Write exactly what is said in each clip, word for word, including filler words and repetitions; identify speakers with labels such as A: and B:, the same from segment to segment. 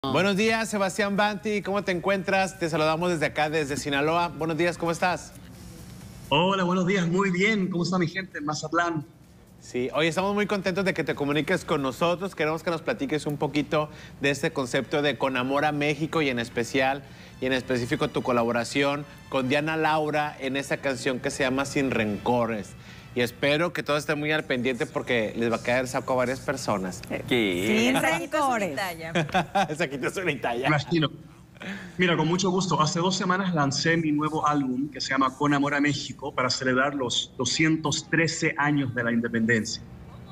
A: Buenos días, Sebastián Banti, ¿cómo te encuentras? Te saludamos desde acá, desde Sinaloa. Buenos días, ¿cómo estás?
B: Hola, buenos días, muy bien. ¿Cómo está mi gente en Mazatlán?
A: Sí, hoy estamos muy contentos de que te comuniques con nosotros. Queremos que nos platiques un poquito de este concepto de Con Amor a México y en especial, y en específico tu colaboración con Diana Laura en esa canción que se llama Sin Rencores. Y espero que todo esté muy al pendiente porque les va a caer saco a varias personas.
C: ¿Qué?
D: Sin rencores.
A: Saquito es una talla.
B: Imagino. Mira, con mucho gusto. Hace dos semanas lancé mi nuevo álbum que se llama Con Amor a México para celebrar los doscientos trece años de la independencia.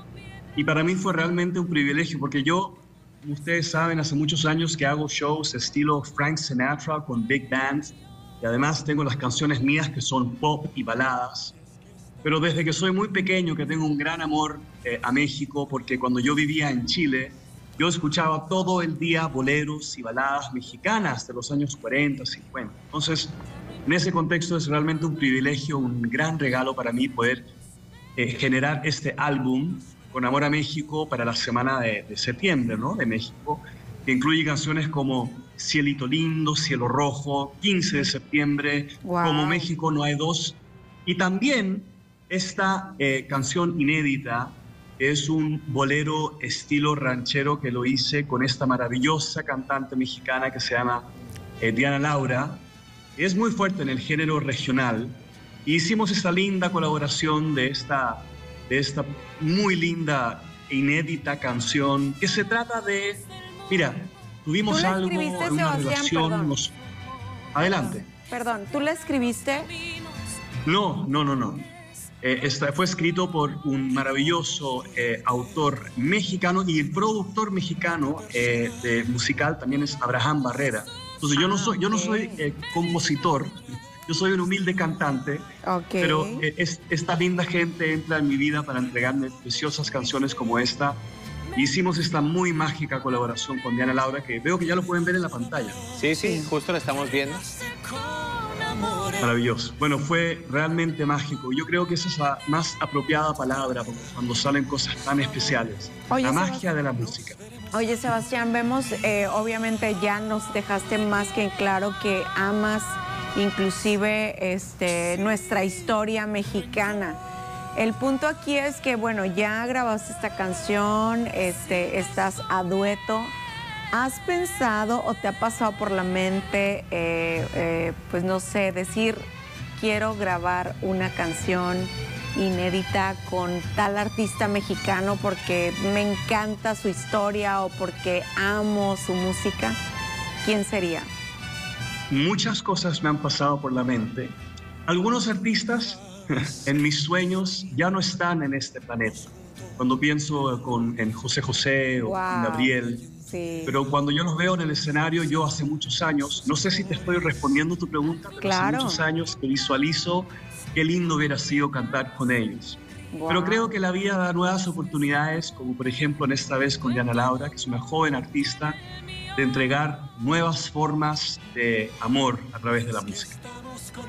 B: Y para mí fue realmente un privilegio porque yo, como ustedes saben, hace muchos años que hago shows estilo Frank Sinatra con big bands y además tengo las canciones mías que son pop y baladas. Pero desde que soy muy pequeño que tengo un gran amor eh, a México porque cuando yo vivía en Chile yo escuchaba todo el día boleros y baladas mexicanas de los años cuarenta, cincuenta. Entonces, en ese contexto es realmente un privilegio, un gran regalo para mí poder eh, generar este álbum Con Amor a México para la semana de, de septiembre, ¿no? De México, que incluye canciones como Cielito Lindo, Cielo Rojo, quince de septiembre,
D: Wow.
B: Como México no hay dos. Y también esta eh, canción inédita es un bolero estilo ranchero que lo hice con esta maravillosa cantante mexicana que se llama eh, Diana Laura. Es muy fuerte en el género regional. Y hicimos esta linda colaboración de esta, de esta muy linda e inédita canción que se trata de... Mira, tuvimos
D: ¿Tú la
B: algo,
D: escribiste,
B: una
D: Sebastián?
B: relación...
D: Perdón.
B: Nos... Adelante.
D: Perdón, ¿tú la escribiste?
B: No, no, no, no. Eh, esta, fue escrito por un maravilloso eh, autor mexicano y el productor mexicano eh, de musical también es Abraham Barrera. Entonces yo no soy, yo no soy eh, compositor, yo soy un humilde cantante,
D: Ok.
B: pero eh, es, esta linda gente entra en mi vida para entregarme preciosas canciones como esta. Hicimos esta muy mágica colaboración con Diana Laura que veo que ya lo pueden ver en la pantalla.
A: Sí, sí, justo lo estamos viendo.
B: Maravilloso. Bueno, fue realmente mágico. Yo creo que esa es la más apropiada palabra cuando salen cosas tan especiales.
D: Oye,
B: la
D: Sebas-
B: magia de la música.
D: Oye, Sebastián, vemos, eh, obviamente ya nos dejaste más que en claro que amas inclusive este, nuestra historia mexicana. El punto aquí es que, bueno, ya grabaste esta canción, este, estás a dueto. ¿Has pensado o te ha pasado por la mente, eh, eh, pues no sé, decir, quiero grabar una canción inédita con tal artista mexicano porque me encanta su historia o porque amo su música? ¿Quién sería?
B: Muchas cosas me han pasado por la mente. Algunos artistas en mis sueños ya no están en este planeta. Cuando pienso con, en José José o
D: Wow.
B: en Gabriel.
D: Sí.
B: Pero cuando yo los veo en el escenario, yo hace muchos años, no sé si te estoy respondiendo tu pregunta, pero
D: Claro.
B: hace muchos años que visualizo qué lindo hubiera sido cantar con ellos.
D: Wow.
B: Pero creo que la vida da nuevas oportunidades, como por ejemplo en esta vez con Diana Laura, que es una joven artista, de entregar nuevas formas de amor a través de la música.